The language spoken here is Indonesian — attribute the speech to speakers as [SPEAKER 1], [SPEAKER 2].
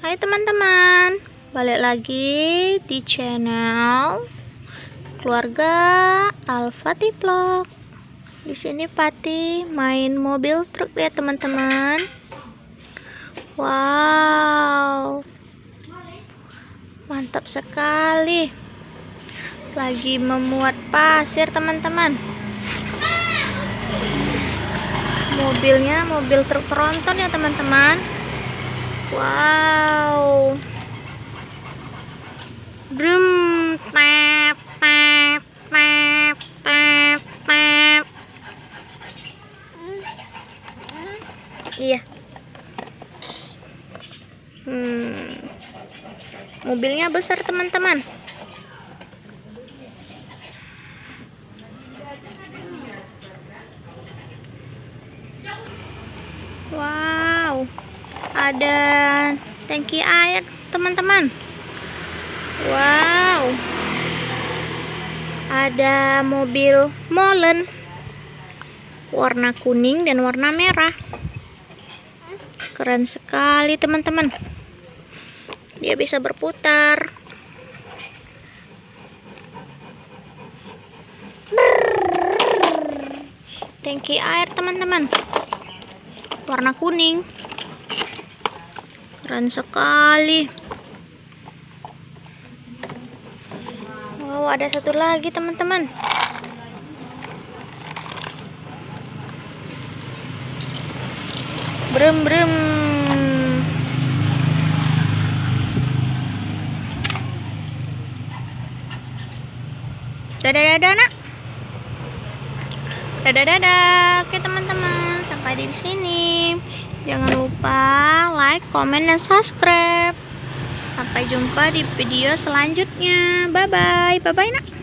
[SPEAKER 1] Hai teman-teman, balik lagi di channel keluarga Al-Fatih Vlog. Di sini Fatih main mobil truk ya teman-teman. Wow, mantap sekali. Lagi memuat pasir teman-teman. Mobilnya mobil truk tronton ya teman-teman. Wow, brum, tap tap tap tap tap. Iya. Mobilnya besar teman-teman. Wow, ada tangki air teman-teman. Wow, ada mobil molen warna kuning dan warna merah. Keren sekali teman-teman. Dia bisa berputar. Tangki air teman-teman, warna kuning. Keren sekali. Wow, ada satu lagi teman-teman. Brem brem. Dadah dadah nak. Dadah dadah. Oke teman-teman, sampai di sini. Jangan lupa like, komen, dan subscribe. Sampai jumpa di video selanjutnya. Bye bye. Bye bye nak.